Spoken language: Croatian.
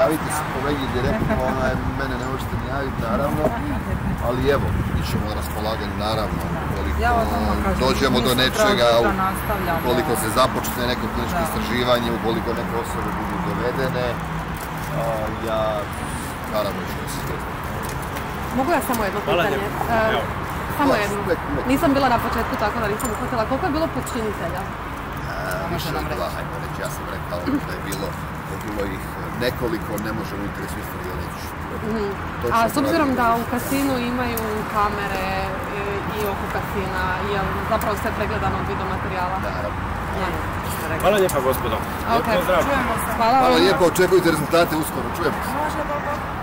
javite se kolegi direktno, mene ne možete ni javiti, naravno, ali evo, mi ćemo na raspolaganju, naravno, ukoliko dođemo do nečega, ukoliko se započne neko kliničko istraživanje, ukoliko neke osobe budu dovedene, ja naravno ću se svijesti. Mogu ja samo jedno pitanje? Samo jedno. Nisam bila na početku tako da nisam uhvatila. Koliko je bilo počinitelja? Više od dva, hajmo reći. Ja sam rekao da je bilo ih nekoliko, ne možemo interesu istrage reći. A s obzirom da u kasinu imaju kamere i oko kasina, je li zapravo sve pregledano od videomaterijala? Naravno. Hvala lijepa, gospodo. Hvala lijepo, očekujte rezultate uskoro. Čujemo se.